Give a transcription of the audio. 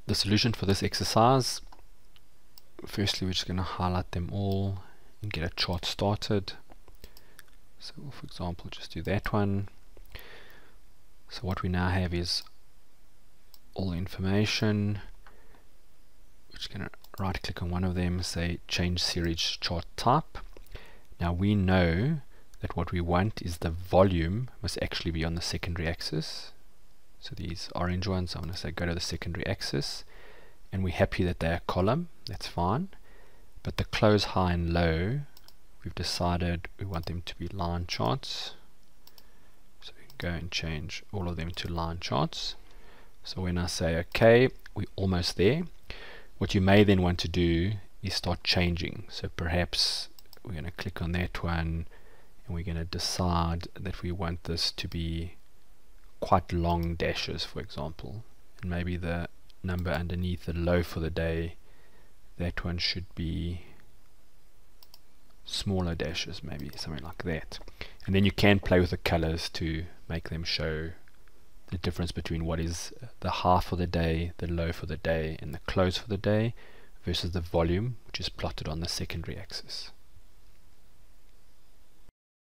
the solution for this exercise, firstly we're just going to highlight them all and get a chart started. So we'll, for example, just do that one. So what we now have is all the information. We're just going to right click on one of them, say change series chart type. Now we know that what we want is the volume must actually be on the secondary axis. So these orange ones, I'm going to say go to the secondary axis, and we're happy that they're a column, that's fine. But the close, high and low, we've decided we want them to be line charts. So we can go and change all of them to line charts. So when I say OK, we're almost there. What you may then want to do is start changing. So perhaps we're going to click on that one, and we're going to decide that we want this to be quite long dashes, for example, and maybe the number underneath the low for the day, that one should be smaller dashes, maybe something like that. And then you can play with the colors to make them show the difference between what is the high for the day, the low for the day, and the close for the day versus the volume, which is plotted on the secondary axis.